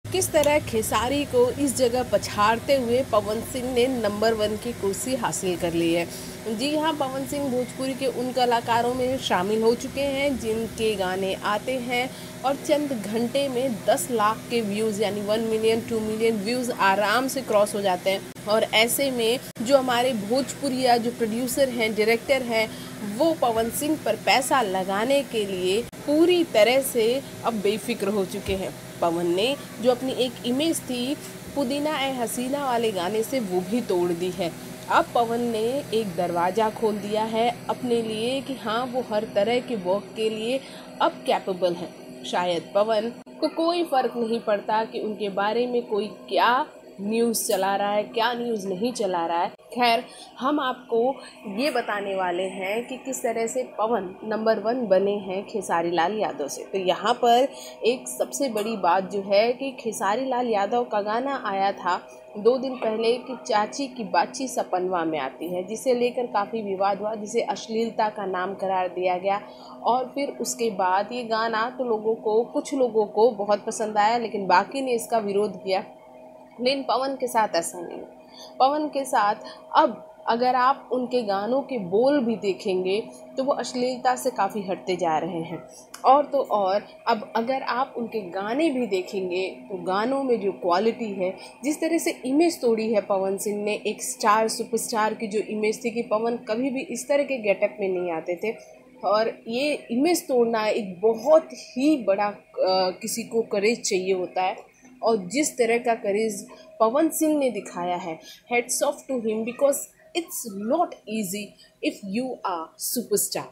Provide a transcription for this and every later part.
किस तरह खेसारी को इस जगह पछाड़ते हुए पवन सिंह ने नंबर 1 की कुर्सी हासिल कर ली है। जी हाँ, पवन सिंह भोजपुरी के उन कलाकारों में शामिल हो चुके हैं जिनके गाने आते हैं और चंद घंटे में 10 लाख के व्यूज़ यानी 1 मिलियन 2 मिलियन व्यूज़ आराम से क्रॉस हो जाते हैं। और ऐसे में जो हमारे भोजपुरिया जो प्रोड्यूसर हैं, डायरेक्टर हैं, वो पवन सिंह पर पैसा लगाने के लिए पूरी तरह से अब बेफिक्र हो चुके हैं। पवन ने जो अपनी एक इमेज थी पुदीना ए हसीना वाले गाने से वो भी तोड़ दी है। अब पवन ने एक दरवाज़ा खोल दिया है अपने लिए कि हाँ, वो हर तरह के वर्क के लिए अब कैपेबल है। शायद पवन को कोई फ़र्क नहीं पड़ता कि उनके बारे में कोई क्या न्यूज़ चला रहा है, क्या न्यूज़ नहीं चला रहा है। खैर, हम आपको ये बताने वाले हैं कि किस तरह से पवन नंबर 1 बने हैं खेसारी लाल यादव से। तो यहाँ पर एक सबसे बड़ी बात जो है कि खेसारी लाल यादव का गाना आया था 2 दिन पहले कि चाची की बाची सपनवा में आती है, जिसे लेकर काफ़ी विवाद हुआ, जिसे अश्लीलता का नाम करार दिया गया। और फिर उसके बाद ये गाना तो कुछ लोगों को बहुत पसंद आया, लेकिन बाकी ने इसका विरोध किया। लेकिन पवन के साथ ऐसा नहीं है। पवन के साथ अब अगर आप उनके गानों के बोल भी देखेंगे तो वो अश्लीलता से काफ़ी हटते जा रहे हैं। और तो और अब अगर आप उनके गाने भी देखेंगे तो गानों में जो क्वालिटी है, जिस तरह से इमेज तोड़ी है पवन सिंह ने, एक स्टार सुपरस्टार की जो इमेज थी कि पवन कभी भी इस तरह के गेटअप में नहीं आते थे, और ये इमेज तोड़ना एक बहुत ही बड़ा किसी को करेज चाहिए होता है। और जिस तरह का करेज पवन सिंह ने दिखाया है, heads off to him, because it's not easy if you are superstar,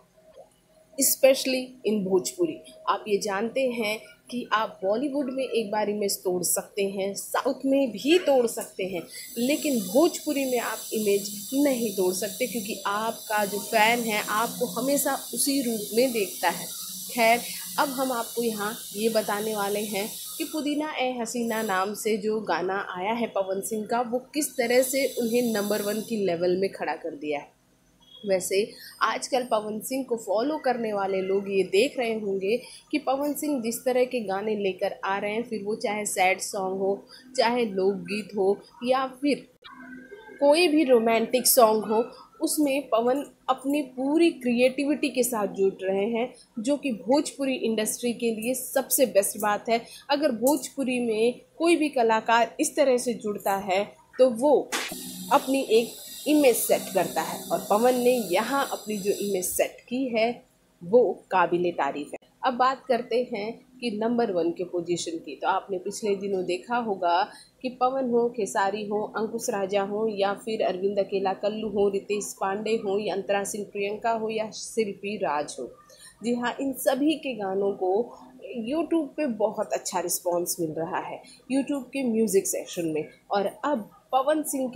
specially in Bhojpuri. आप ये जानते हैं कि आप बॉलीवुड में एक बार इमेज तोड़ सकते हैं, साउथ में भी तोड़ सकते हैं, लेकिन भोजपुरी में आप इमेज नहीं तोड़ सकते, क्योंकि आपका जो फ़ैन है आपको हमेशा उसी रूप में देखता है। खैर, अब हम आपको यहाँ ये बताने वाले हैं कि पुदीना ए हसीना नाम से जो गाना आया है पवन सिंह का, वो किस तरह से उन्हें नंबर 1 की लेवल में खड़ा कर दिया है। वैसे आजकल पवन सिंह को फॉलो करने वाले लोग ये देख रहे होंगे कि पवन सिंह जिस तरह के गाने लेकर आ रहे हैं, फिर वो चाहे सैड सॉन्ग हो, चाहे लोकगीत हो, या फिर कोई भी रोमांटिक सॉन्ग हो, उसमें पवन अपनी पूरी क्रिएटिविटी के साथ जुड़ रहे हैं, जो कि भोजपुरी इंडस्ट्री के लिए सबसे बेस्ट बात है। अगर भोजपुरी में कोई भी कलाकार इस तरह से जुड़ता है तो वो अपनी एक इमेज सेट करता है, और पवन ने यहाँ अपनी जो इमेज सेट की है वो काबिले तारीफ़ है। अब बात करते हैं कि नंबर 1 के पोजीशन की। तो आपने पिछले दिनों देखा होगा कि पवन हो, खेसारी हो, अंकुश राजा हो, या फिर अरविंद अकेला कल्लू हो, रितेश पांडे हो, या अंतरा सिंह प्रियंका हो, या शिल्पी राज हो, जी हाँ, इन सभी के गानों को यूट्यूब पे बहुत अच्छा रिस्पांस मिल रहा है, यूट्यूब के म्यूज़िक सेक्शन में। और अब पवन सिंह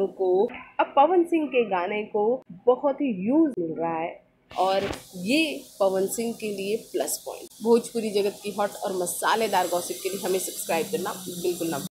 के गाने को बहुत ही व्यूज़ मिल रहा है, और ये पवन सिंह के लिए प्लस पॉइंट। भोजपुरी जगत की हॉट और मसालेदार गॉसिप के लिए हमें सब्सक्राइब करना बिल्कुल ना